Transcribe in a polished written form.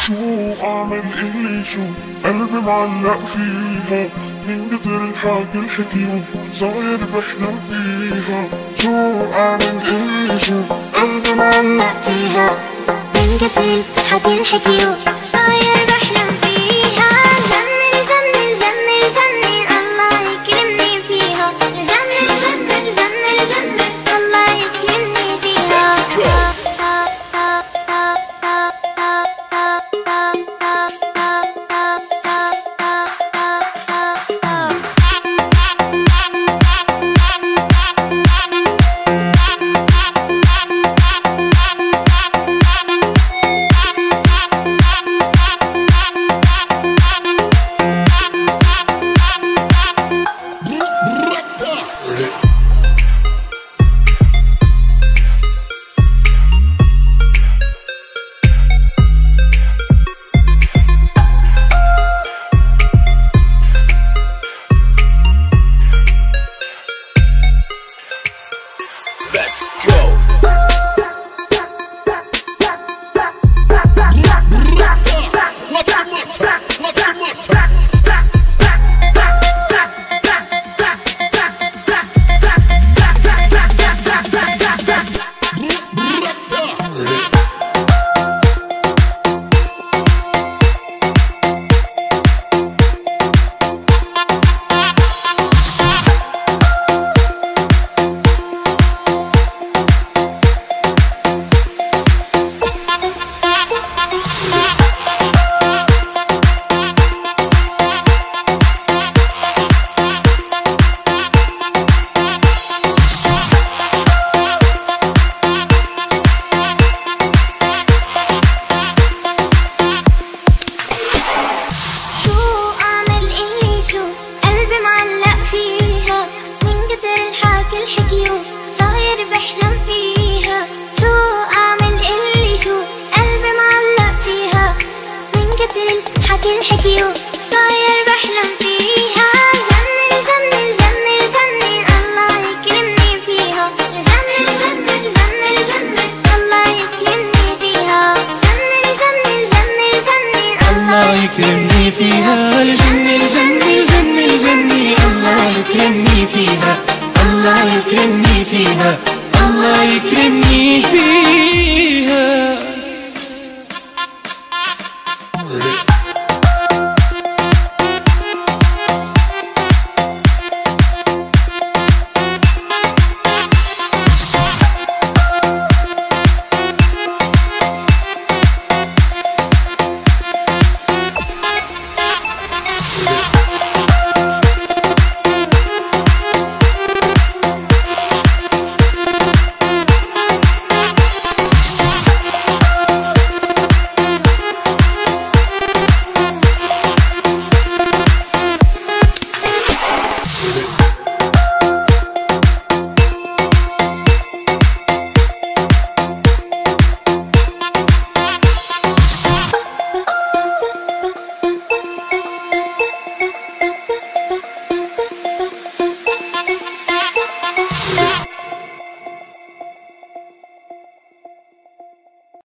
شو اعمل اللي شو قلبي معلق فيها من قدر الحاجة الحكيو صاير بحلم فيها. شو اعمل اللي شو قلبي معلق فيها من قدر الحاجة الحكيو صاير بحلم فيها. جنن جنن جنن جنن الله يكرمني فيها. جنن جنن جنن جنن الله يكرمني فيها. الحكيو صاير بحلم فيها. شو اعمل اللي شو قلبي معلق فيها من كتر الحكي الحكيو.